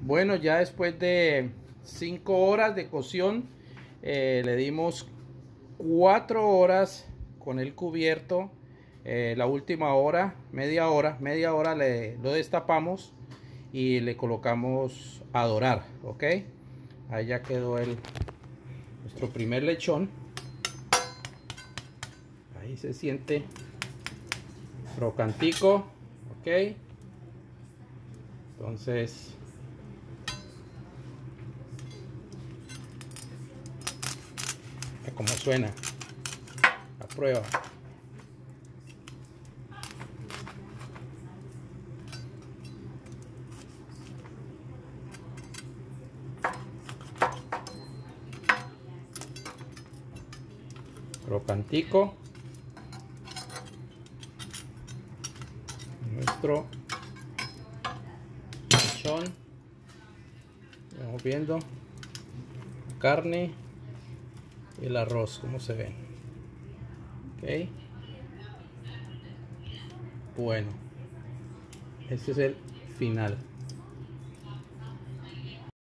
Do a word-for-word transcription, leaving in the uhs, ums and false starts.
Bueno, ya después de cinco horas de cocción, eh, le dimos cuatro horas con el cubierto. Eh, la última hora, media hora, media hora le, lo destapamos y le colocamos a dorar, ok. Ahí ya quedó el nuestro primer lechón. Ahí se siente crocantico, ok. Entonces como suena a prueba. Crocantico nuestro lechón. Vamos viendo carne y el arroz como se ve. Ok, bueno, este es el final.